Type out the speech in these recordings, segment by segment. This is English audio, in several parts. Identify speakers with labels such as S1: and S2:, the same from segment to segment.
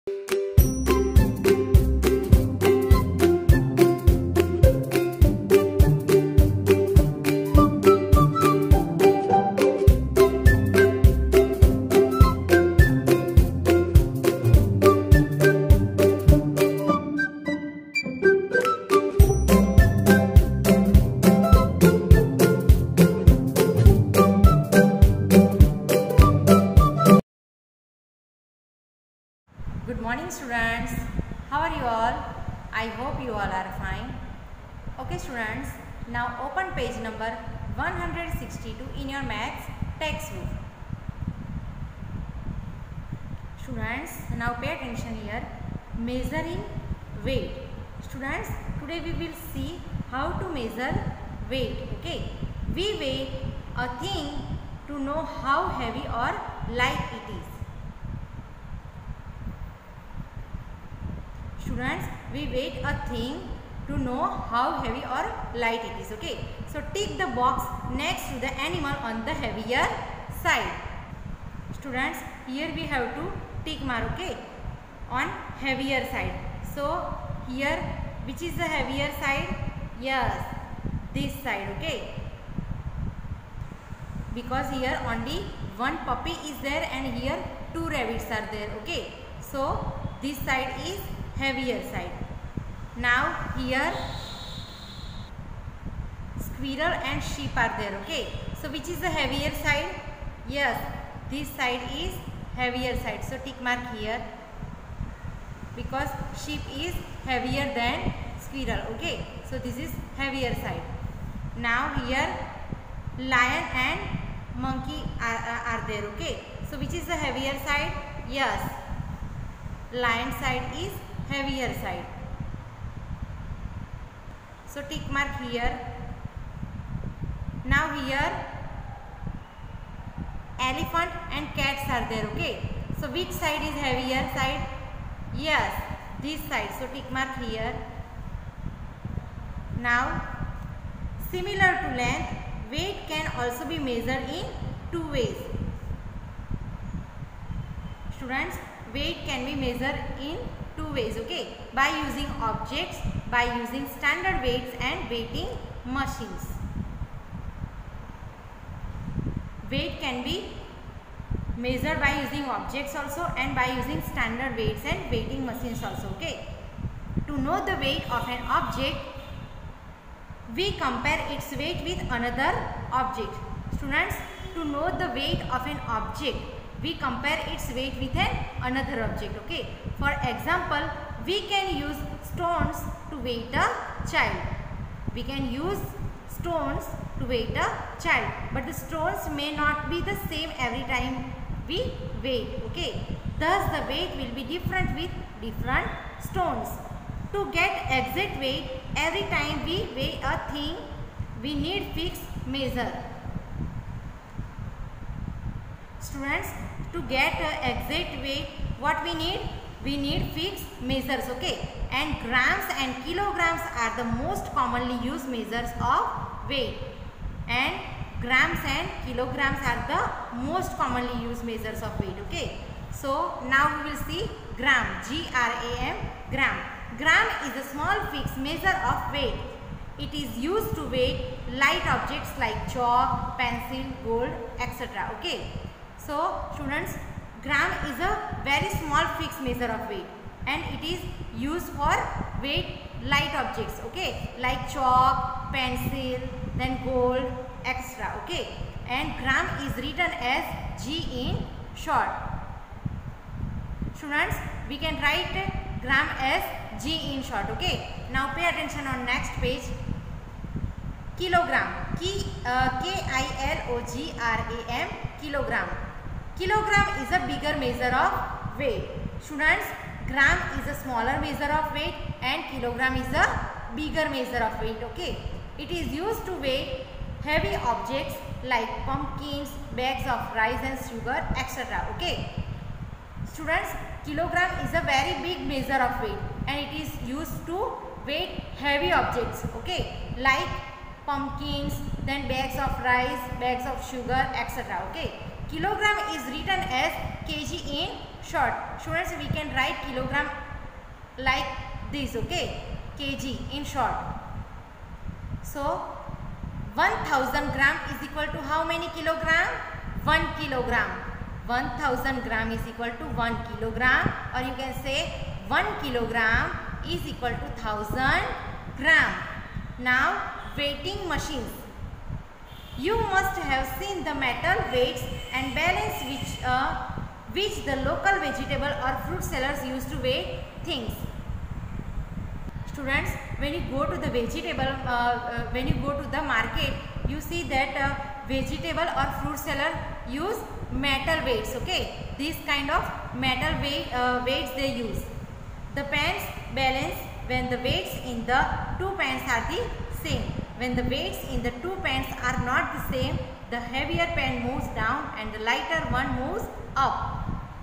S1: Good morning students, how are you all? I hope you all are fine. Okay students, now open page number 162 in your maths textbook. Students, now pay attention here. Measuring weight. Students, today we will see how to measure weight. Okay, we weigh a thing to know how heavy or light it is. Students, we weigh a thing to know how heavy or light it is. Okay, so tick the box next to the animal on the heavier side. Students, here we have to tick mark, okay, on heavier side. So here, which is the heavier side? Yes, this side. Okay, because here only one puppy is there and here two rabbits are there. Okay, so this side is heavier side. Now here squirrel and sheep are there. Okay, so which is the heavier side? Yes, this side is heavier side. So tick mark here because sheep is heavier than squirrel. Okay, so this is heavier side. Now here lion and monkey are there. Okay, so which is the heavier side? Yes, lion side is heavier side. So tick mark here. Now here elephant and cats are there. Okay, so which side is heavier side? Yes, this side. So tick mark here. Now similar to length, weight can also be measured in two ways. Students, weight can be measured in two ways. Okay, by using objects, by using standard weights and weighting machines. Weight can be measured by using objects also and by using standard weights and weighting machines also. Okay, to know the weight of an object, we compare its weight with another object. Students, to know the weight of an object, we compare its weight with another object. Okay, for example, we can use stones to weigh a child. We can use stones to weigh a child, but the stones may not be the same every time we weigh. Okay, thus the weight will be different with different stones. To get exact weight, every time we weigh a thing, we need fixed measure. Students, to get exact weight, what we need? We need fixed measures. Okay, and grams and kilograms are the most commonly used measures of weight, and grams and kilograms are the most commonly used measures of weight. Okay, so now we will see gram. G-R-A-M, gram. Gram is a small fixed measure of weight. It is used to weigh light objects like chalk, pencil, gold, etc. Okay, so students, gram is a very small fixed measure of weight and it is used for weight light objects. Okay, like chalk, pencil, then gold, etc. Okay, and gram is written as G in short. Students, we can write gram as G in short. Okay, now pay attention on next page. Kilogram. K-I-L-O-G-R-A-M, kilogram. Kilogram is a bigger measure of weight. Students, gram is a smaller measure of weight and kilogram is a bigger measure of weight. Okay, it is used to weigh heavy objects like pumpkins, bags of rice and sugar, etc. Okay, students, kilogram is a very big measure of weight and it is used to weigh heavy objects. Okay, like pumpkins, then bags of rice, bags of sugar, etc. Okay, kilogram is written as kg in short. Students, we can write kilogram like this, okay? Kg in short. So 1000 gram is equal to how many kilogram? 1 kilogram. 1000 gram is equal to 1 kilogram, or you can say 1 kilogram is equal to 1000 gram. Now weighting machines. You must have seen the metal weights and balance which the local vegetable or fruit sellers use to weigh things. Students, when you go to the vegetable, when you go to the market, you see that vegetable or fruit seller use metal weights, okay? This kind of metal weights they use. The pans balance when the weights in the two pans are the same. When the weights in the two pans are not the same, the heavier pan moves down and the lighter one moves up.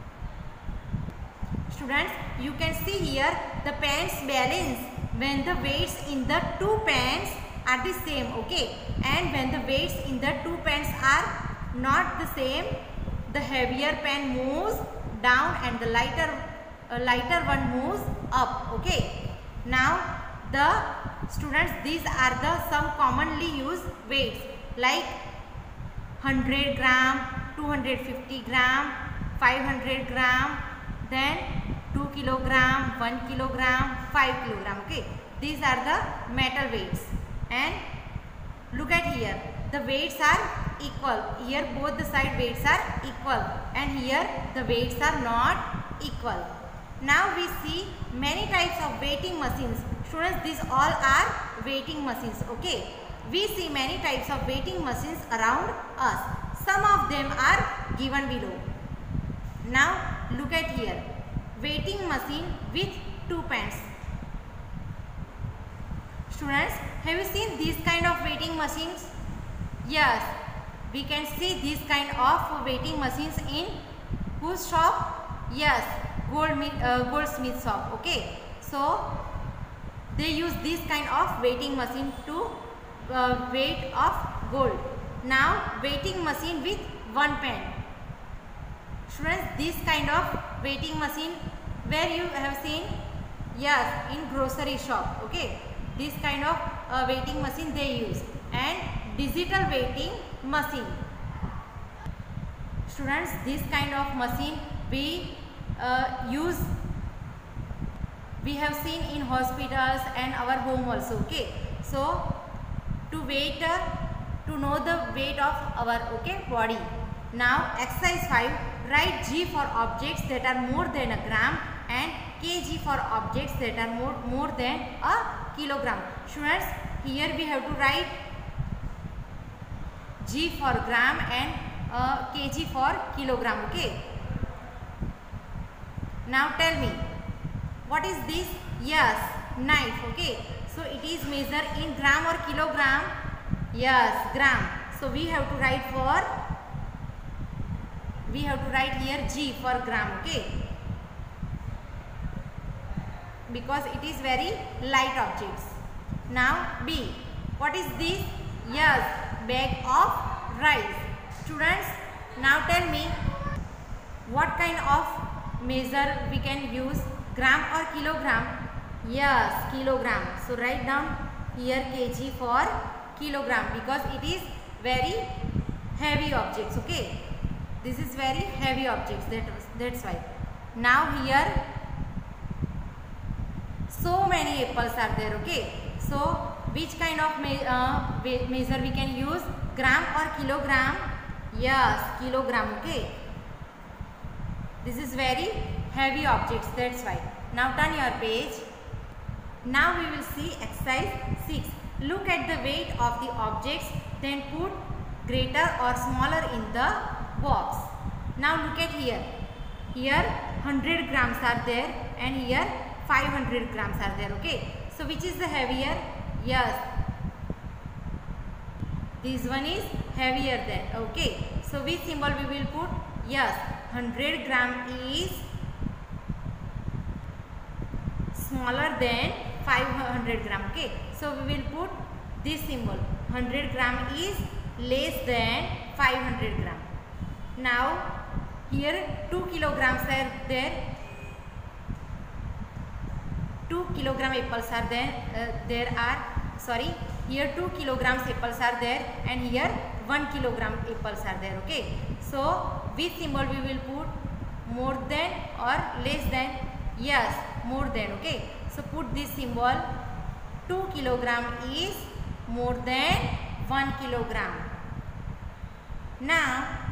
S1: Students, you can see here the pans balance when the weights in the two pans are the same, okay? And when the weights in the two pans are not the same, the heavier pan moves down and the lighter one moves up, okay? Now the students, these are the some commonly used weights like 100 gram, 250 gram, 500 gram, then 2 kilogram, 1 kilogram, 5 kilogram, okay? These are the metal weights. And look at here, the weights are equal. Here both the side weights are equal, and here the weights are not equal. Now we see many types of weighting machines. Students, these all are weighting machines, okay? We see many types of weighting machines around us. Some of them are given below. Now look at here, weighting machine with two pans. Students, have you seen these kind of weighting machines? Yes, we can see these kind of weighting machines in whose shop? Yes, goldsmith shop, okay? So they use this kind of weighting machine to weight of gold. Now weighting machine with one pan. Students, this kind of weighting machine where you have seen? Yes, in grocery shop, okay? This kind of weighting machine they use. And digital weighting machine. Students, this kind of machine we have seen in hospitals and our home also, okay? So to weight, to know the weight of our body. Now exercise 5, write G for objects that are more than a gram and kg for objects that are more than a kilogram. Students, here we have to write G for gram and kg for kilogram, okay? Now tell me, what is this? Yes, knife, okay? So it is measured in gram or kilogram? Yes, gram. So we have to write here G for gram, okay? Because it is very light objects. Now B, what is this? Yes, bag of rice. Students, now tell me, what kind of measure we can use, gram or kilogram? Yes, kilogram. So write down here kg for kilogram because it is very heavy objects, okay? This is very heavy objects, that's why. Now here so many apples are there, okay? So which kind of measure we can use, gram or kilogram? Yes, kilogram, okay? This is very heavy objects, that's why. Now turn your page. Now we will see exercise 6. Look at the weight of the objects, then put greater or smaller in the box. Now look at here. Here 100 grams are there and here 500 grams are there, okay? So which is the heavier? Yes, this one is heavier than, okay? So which symbol we will put? Yes, 100 gram is smaller than 500 gram, okay? So we will put this symbol, 100 gram is less than 500 gram. Now here 2 kilograms are there, 2 kilogram apples are there, here 2 kilograms apples are there, and here 1 kilogram apples are there. Okay, so which symbol we will put, more than or less than? Yes, more than. Okay, so put this symbol, 2 kilogram is more than 1 kilogram. Now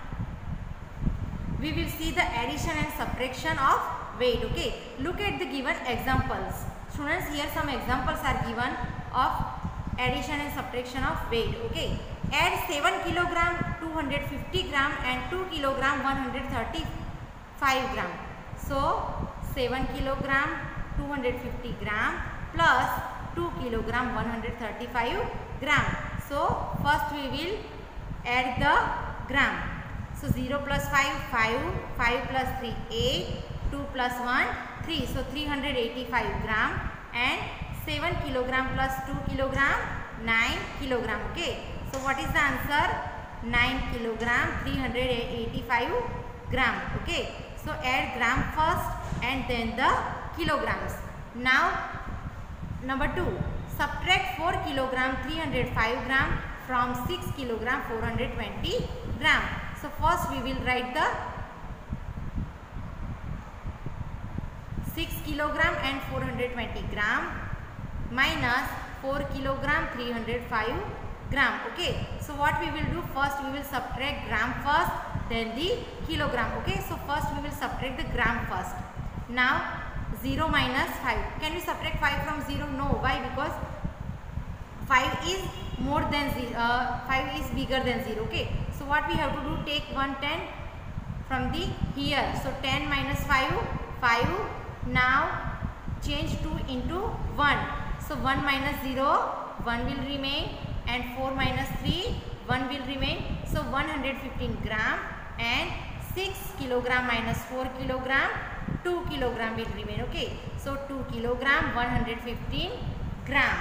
S1: we will see the addition and subtraction of weight. Okay, look at the given examples. Students, here some examples are given of addition and subtraction of weight. Okay, add 7 kilogram 250 gram and 2 kilogram 135 gram. So 7 kilogram 250 gram plus 2 kilogram 135 gram. So first we will add the gram. So 0 plus 5, 5, 5 plus 3, 8, 2 plus 1, 3. So 385 gram, and 7 kilogram plus 2 kilogram, 9 kilogram. Okay, so what is the answer? 9 kilogram 385 gram. Okay, so add gram first and then the kilograms. Now number 2, subtract 4 kilogram 305 gram from 6 kilogram 420 gram. So first we will write the 6 kilogram and 420 gram minus 4 kilogram 305 gram. Okay, so what we will do, first we will subtract gram first, then the kilogram. Okay, so first we will subtract the gram first. Now 0 minus 5. Can we subtract 5 from 0? No. Why? Because 5 is more than 0, 5 is bigger than 0. Okay, so what we have to do, take 110 from the here. So 10 minus 5, 5. Now change 2 into 1. So 1 minus 0, 1 will remain, and 4 minus 3, 1 will remain. So 115 gram, and 6 kilogram minus 4 kilogram, 2 kilogram will remain. Okay, so 2 kilogram 115 gram.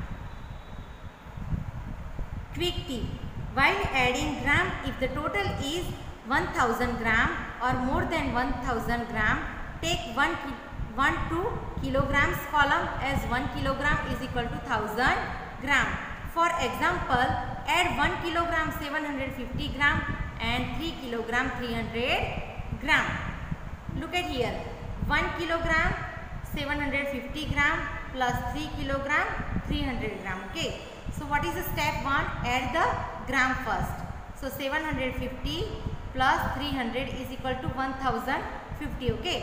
S1: Quick tip: while adding gram, if the total is 1000 gram or more than 1000 gram, take 1 to kilograms column, as 1 kilogram is equal to 1000 gram. For example, add 1 kilogram 750 gram and 3 kilogram 300 gram. Look at here, 1 kilogram 750 gram plus 3 kilogram 300 gram. Okay, so what is the step 1? Add the gram first. So 750 plus 300 is equal to 1050. Okay,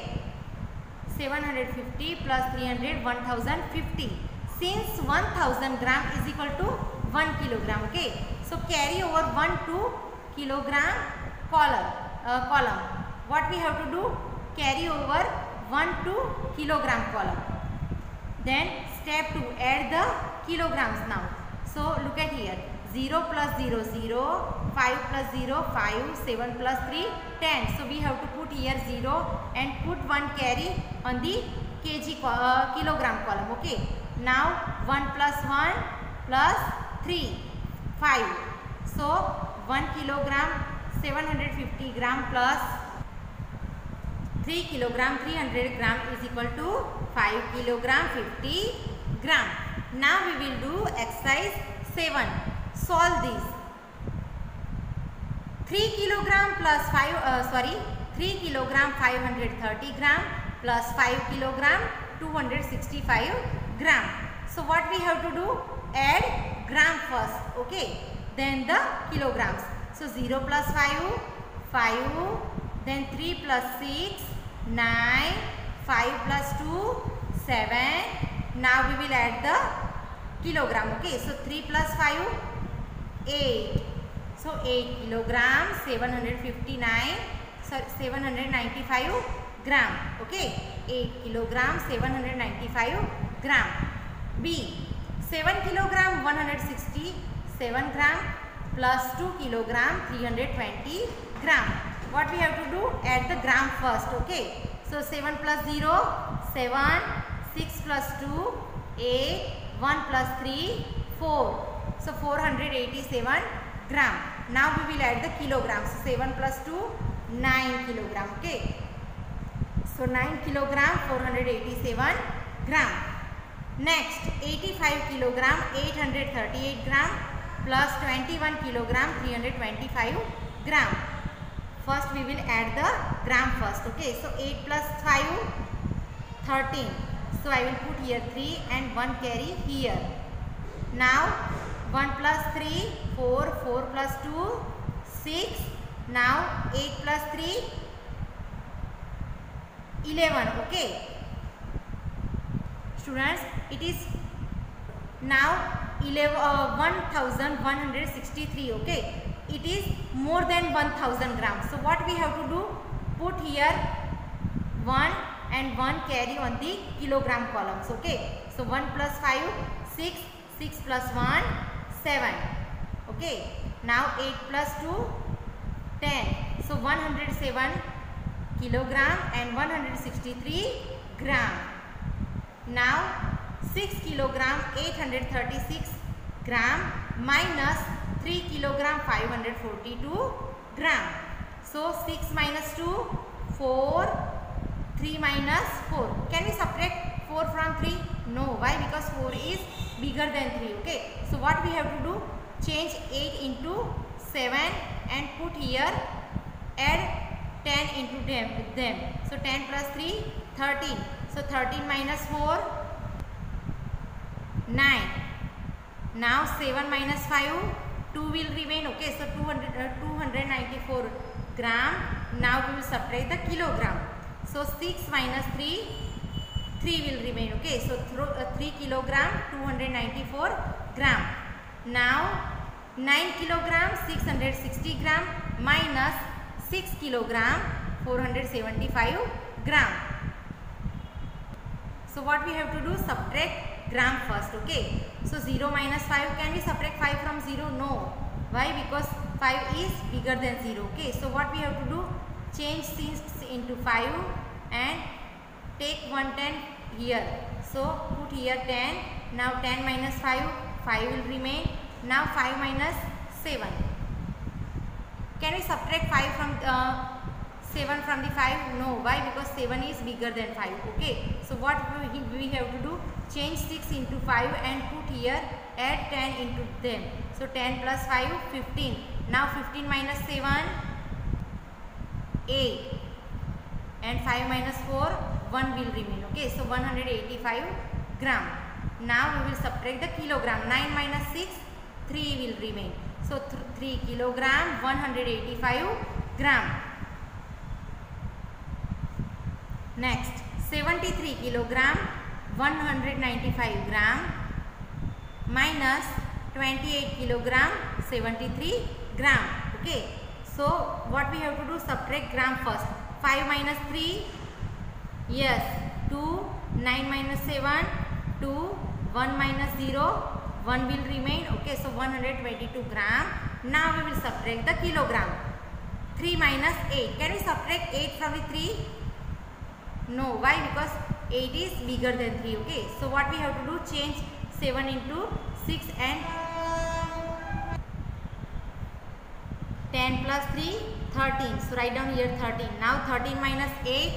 S1: 750 plus 300, 1050. Since 1000 gram is equal to 1 kilogram. Okay, so carry over 1 to kilogram column. What we have to do? Carry over 1 to kilogram column. Then step 2, add the kilograms now. So look at here, 0 plus 0, 0, 5 plus 0, 5, 7 plus 3, 10. So we have to put here 0 and put 1 carry on the kilogram column. Okay, now 1 plus 1 plus 3, 5. So 1 kilogram 750 gram plus 3 kilogram 300 gram is equal to 5 kilogram 50 gram. Now we will do exercise 7. Solve this. 3 kilogram plus 3 kilogram 530 gram plus 5 kilogram 265 gram. So what we have to do? Add gram first. Okay, then the kilograms. So 0 plus 5, 5, then 3 plus 6, 9, 5 plus 2, 7. Now we will add the kilogram. Okay, so 3 plus 5, 8. So 8 kilogram 795 gram. Okay, 8 kilogram 795 gram. B, 7 kilogram 167 gram plus 2 kilogram 320 gram. What we have to do? Add the gram first. Okay, so 7 plus 0, 7, 6 plus 2, 8, 1 plus 3, 4. So 487 gram. Now we will add the kilograms. So 7 plus 2, 9 kilogram. Okay. So 9 kilogram 487 gram. Next 85 kilogram 838 gram plus 21 kilogram 325 gram. First we will add the gram first. Okay. So 8 plus 5 13. So I will put here 3 and 1 carry here. Now 1 plus 3 4, 4 plus 2 6. Now 8 plus 3 11. Okay. Students, it is now 1163. Okay. It is more than 1000 grams. So what we have to do? Put here 1 and 1 carry on the kilogram columns. Okay. So 1 plus 5 6, 6 plus 1 7. Okay. Now 8 plus 2 10. So 107 kilogram and 163 gram. Now 6 kilogram 836 gram minus 3 kilogram 542 gram. So 6 minus 2 4, 3 minus 4. Can we subtract 4 from 3? No. Why? Because 4 is bigger than 3. Okay. So what we have to do? Change 8 into 7 and put here, add 10 into them. So 10 plus 3 13. So 13 minus 4 9. Now 7 minus 5 2 will remain. Okay. So 294 gram. Now we will subtract the kilogram. So 6 minus 3 will remain. Okay. So 3 kilogram 294 gram. Now 9 kilogram 660 gram minus 6 kilogram 475 gram. So what we have to do? Subtract gram first. Okay. So 0 minus 5. Can we subtract 5 from 0? No. Why? Because 5 is bigger than 0. Okay. So what we have to do? Change 6 into 5 and take 110 here. So put here 10. Now 10 minus 5 will remain. Now 5 minus 7. Can we subtract 5 from 7 from the 5? No. Why? Because 7 is bigger than 5. Okay. So what we have to do? Change 6 into 5 and put here, add 10 into them. So 10 plus 5 15. Now 15 minus 7 8 and 5 minus 4 1 will remain. Okay. So 185 gram. Now we will subtract the kilogram. 9 minus 6 3 will remain. So 3 kilogram 185 gram. Next 73 kilogram 195 gram minus 28 kilogram 73 gram. Okay. So what we have to do? Subtract gram first. 5 minus 3. Yes. 2. 9 minus 7. 2. 1 minus 0. 1 will remain. Okay. So 122 gram. Now we will subtract the kilogram. 3 minus 8. Can we subtract 8 from the 3? No. Why? Because 8 is bigger than 3. Okay. So what we have to do? Change 7 into 6 and 10 plus 3 13. So write down here 13. Now 13 minus 8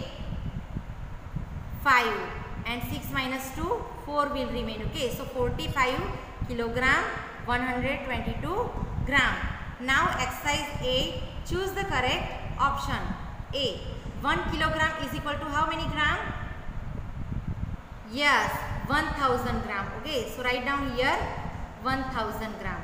S1: 5 and 6 minus 2 4 will remain. Okay. So 45 kilogram 122 gram. Now exercise 8. Choose the correct option. A. 1 kilogram is equal to how many gram? Yes, 1000 gram. Okay. So write down here 1000 gram.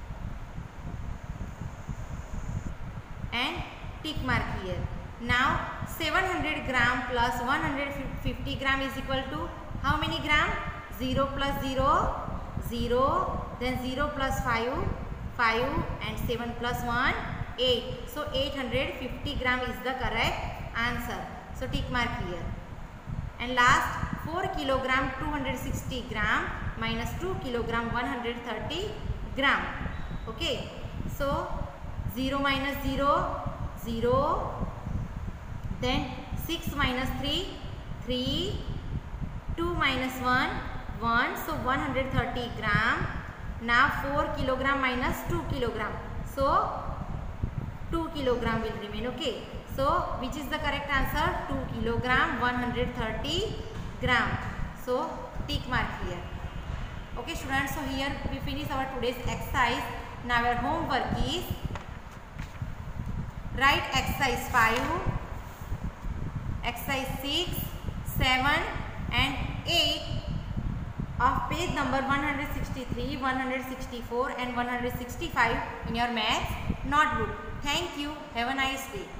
S1: And tick mark here. Now 700 gram plus 150 gram is equal to how many gram? 0 plus 0, 0. Then 0 plus 5, 5 and 7 plus 1, 8. So 850 gram is the correct answer. So tick mark here. And last 4 kilogram 260 gram minus 2 kilogram 130 gram. Okay. So 0 minus 0, 0. Then 6 minus 3, 3. 2 minus 1, 1. So 130 gram. Now 4 kilogram minus 2 kilogram. So 2 kilogram will remain. Okay. So So which is the correct answer? 2 kilogram 130 gram. So tick mark here. Okay students, so here we finish our today's exercise. Now our homework is write exercise 5, exercise 6, 7 and 8 of page number 163, 164 and 165 in your maths notebook. Thank you. Have a nice day.